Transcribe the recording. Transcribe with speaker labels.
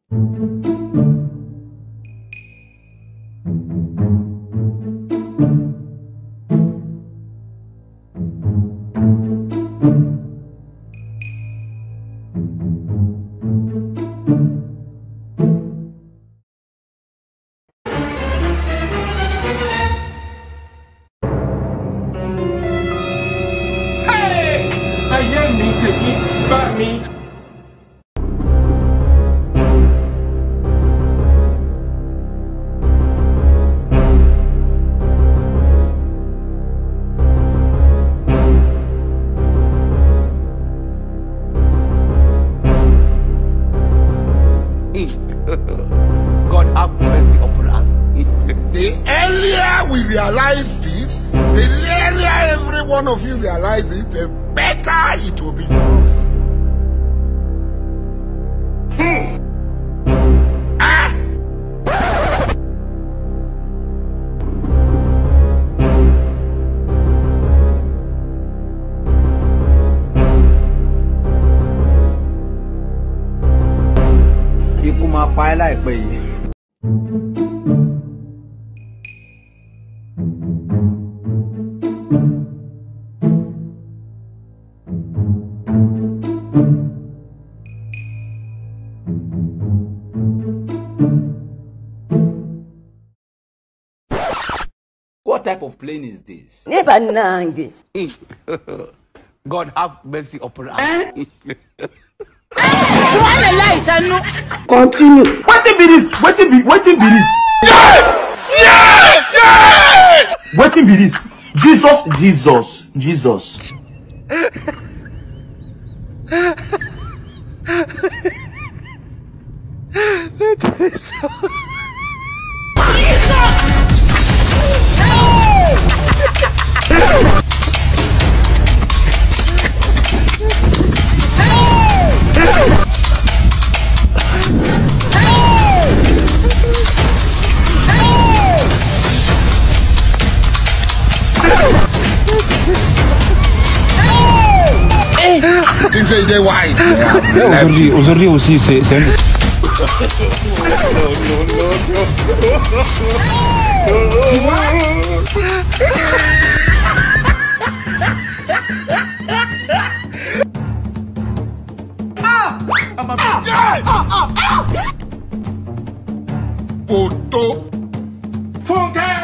Speaker 1: God have mercy upon us.
Speaker 2: The earlier we realize this, the earlier every one of you realizes, the better it will be for us. Ah!
Speaker 1: Ikú máa pa ẹ́ láìpẹ́ yìí. What type of plane is this?
Speaker 3: Never nangi.
Speaker 1: God have mercy upon us.
Speaker 3: Continue.
Speaker 4: What be this? What be this?
Speaker 2: Yeah!
Speaker 4: What be this? Jesus.
Speaker 2: They wide.
Speaker 4: Aujourd'hui aussi, c'est un...
Speaker 2: Photo.
Speaker 4: Funke!